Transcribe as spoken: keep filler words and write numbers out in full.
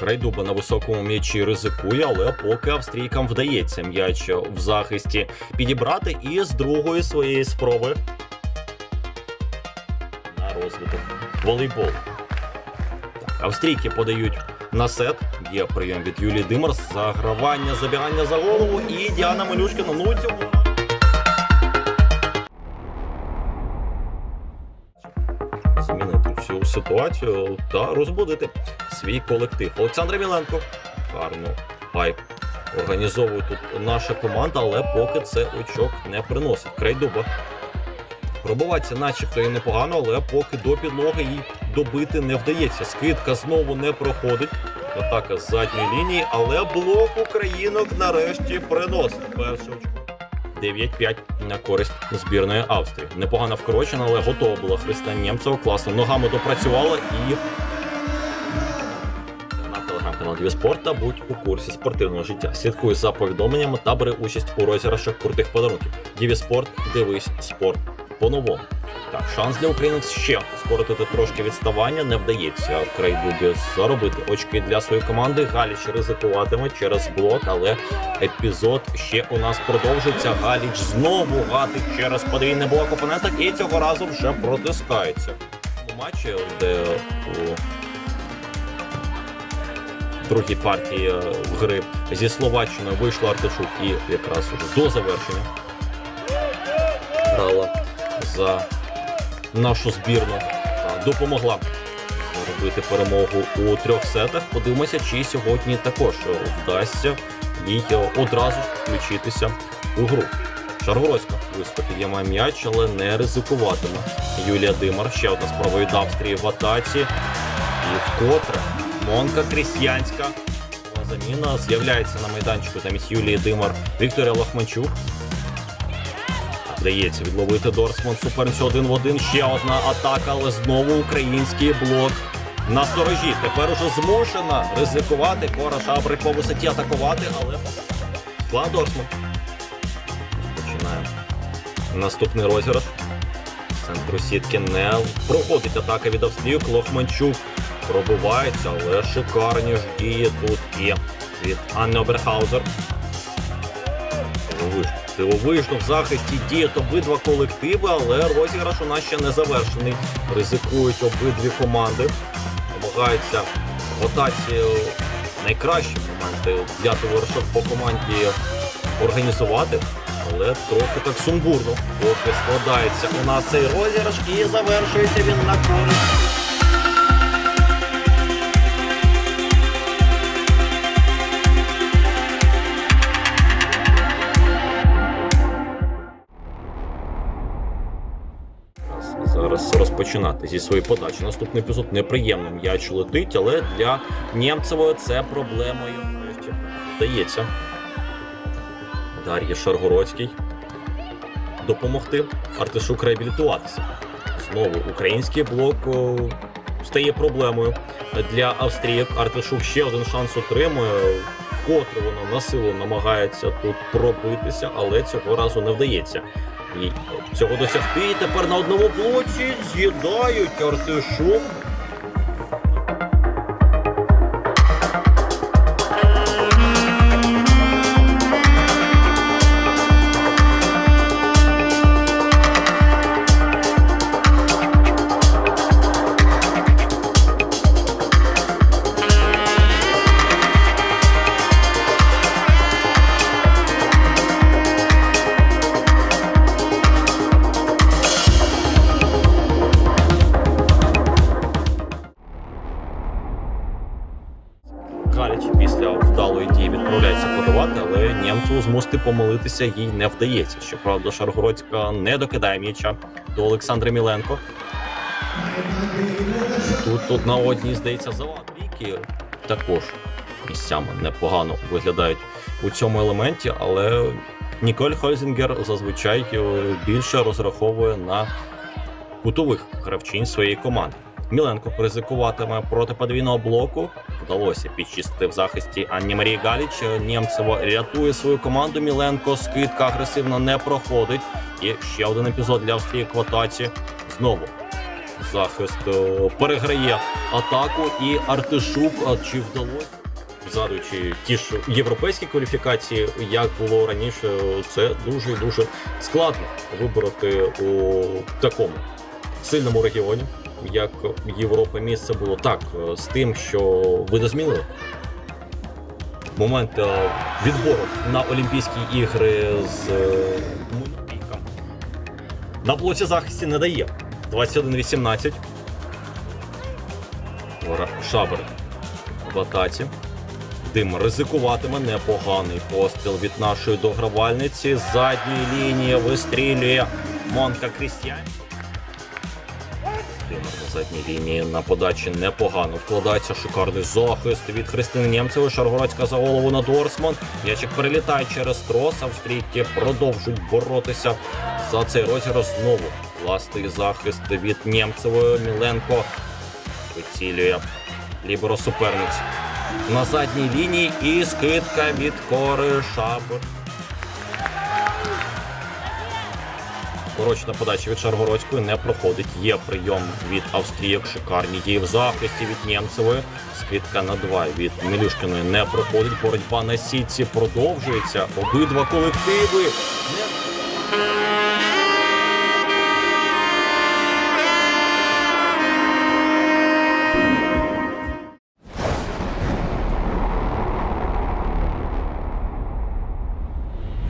Крайдуба на високому м'ячі ризикує, але поки австрійкам вдається м'яч в захисті підібрати. І з другої своєї спроби на розвиток волейбол. Так, австрійки подають на сет. Є прийом від Юлії Димар. Загравання, забігання за голову. І Діана Малюшкіна. Ну, цього... Змінити всю ситуацію та розбудити свій колектив. Олександра Міленко. Гарно хайп організовує тут наша команда, але поки це очок не приносить. Крайдуба. Пробивається начебто і непогано, але поки до підлоги їй добити не вдається. Скидка знову не проходить. Атака з задньої лінії, але блок українок нарешті приносить перше очко. дев'ять п'ять на користь збірної Австрії. Непогано вкорочена, але готова була Христа Нємцева. Класно ногами допрацювала і... На телеграм-канал Діві Спорт та будь у курсі спортивного життя. Слідкуй за повідомленнями та бери участь у розіграшах крутих подарунків. Діві Спорт, дивись спорт по-новому. Так, шанс для українців ще скоротити трошки відставання не вдається Крайдубі заробити очки для своєї команди. Галіч ризикуватиме через блок, але епізод ще у нас продовжується. Галіч знову гатить через подвійний блок опонента і цього разу вже протискається. У матчі, де у другій партії гри зі Словаччиною вийшла Артишук і якраз до завершення грала за нашу збірну, допомогла зробити перемогу у трьох сетах. Подивимося, чи сьогодні також вдасться їй одразу включитися у гру. Шаргородська близько підіймає м'яч, але не ризикуватиме. Юлія Димар, ще одна спроба від Австрії в атаці. І вкотре Монка Крістянська. Заміна з'являється на майданчику замість Юлії Димар Вікторія Лахманчук. Вдається відловити Дорсман суперницю один в один. Ще одна атака, але знову український блок на сторожі. Тепер уже змушена ризикувати. Кора Шабрик по висоті атакувати, але Слава Дорсман. Починаємо наступний розіграш. З центру сітки не проходить атака від австрійок. Лохманчук пробивається, але шикарні ж дії тут і від Анни Оберхаузер. Дивовижно в захисті діють обидва колективи, але розіграш у нас ще не завершений. Ризикують обидві команди. Намагаються в атаці найкращі моменти для товаришок по команді організувати. Але трохи так сумбурно. Поки складається у нас цей розіграш і завершується він на користь. Зараз розпочинати зі своєї подачі. Наступний епізод неприємно. М'яч летить, але для Нємцевої це проблемою вдається Дар'ї Шаргородській допомогти Артишук реабілітуватися. Знову український блок стає проблемою для австрійок. Артишук ще один шанс отримує. Вкотре вона на силу намагається тут пробитися, але цього разу не вдається. І цього досягти. І тепер на одному блоці з'їдають Артишук. Галіч після вдалої дії відправляється подавати, але Нємцеву змусити помилитися їй не вдається. Щоправда, Шаргородська не докидає м'яча до Олександри Міленко. Тут, тут на одній, здається, завадки також місцями непогано виглядають у цьому елементі, але Ніколь Хользінгер зазвичай більше розраховує на кутових гравчинь своєї команди. Міленко ризикуватиме проти подвійного блоку. Вдалося підчистити в захисті Анні Марії Галіч. Нємцева рятує свою команду. Міленко скидка агресивно не проходить. І ще один епізод для австрійок в атаці. Знову захист е, переграє атаку, і Артишук, а чи вдалося? Згадуючи ті ж європейські кваліфікації, як було раніше, це дуже і дуже складно вибороти у такому сильному регіоні, як Європа. Місце було так з тим, що видозмінили. Момент відбору на Олімпійські ігри з монопійком на блоці захисті не дає. двадцять один вісімнадцять. Шабер в атаці. Дим ризикуватиме, непоганий постріл від нашої догравальниці. З задньої лінії вистрілює Монка Крістіан. Димер на задній лінії на подачі непогано вкладається. Шикарний захист від Христини Нємцевої. Шаргородська за голову на Дорсман. М'ячик перелітає через трос. Австрійки продовжують боротися за цей розіграш. Знову класний захист від Нємцевої. Міленко вицілює ліберо суперниць на задній лінії, і скидка від Кори Шабер. Коротша подача від Шаргородської не проходить. Є прийом від австрійок. Шикарні дії в захисті від Нємцевої. Скидка на два від Мілюшкіної не проходить. Боротьба на сітці продовжується. Обидва колективи не...